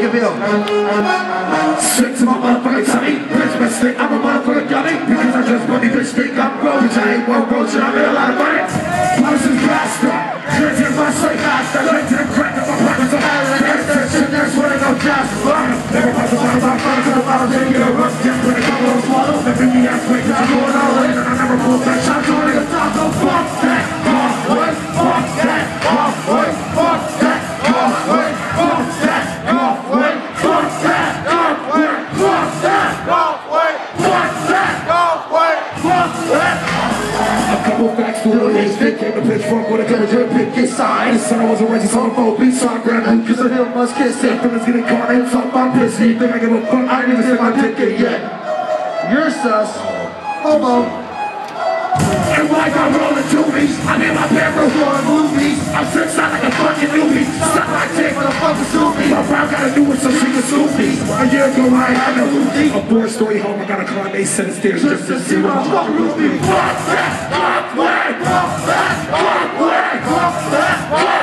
reveal. Straight to my motherfucking tummy. Bitch, best thing, I'm a motherfucking dummy. Because I just money, bitch, think I'm broke. Bitch, I ain't one roach and I made a lot of money. Policy's faster. Drinking my straight faster. Straight to the crack of my pockets. I'm out of the next section. There's one of those jobs. Never pass a bottle by front of the bottle. Then get a rough jump with a couple of swallows. And bring me out quick. I'm going all in and I never pull back. I'm doing a taco. Fuck that. What? Fuck that. What? Fuck that. What? Fuck that. What? Fuck that. Fuck that. A couple facts to the age, they came to pitchfork with a couple drip pick inside. The son was a racist homophobe, so I grabbed him cause of him must kiss it. Feelings getting caught and talk about piss. You think I give a fuck? I didn't even say my ticket yet. You're sus. Homo. And like I'm rolling doobies, I'm in my bedroom blowing movies. I'm stressed out like a fucking newbie. Stop my dick, motherfucker, sue me. My brown gotta do it so she can sue me. A year ago I had no Ruthie. A 4-story home, I got a climb 8 set of stairs just to see what I'm fucking Ruthie. Fuck that, fuck that, fuck that, fuck that, fuck that, fuck that.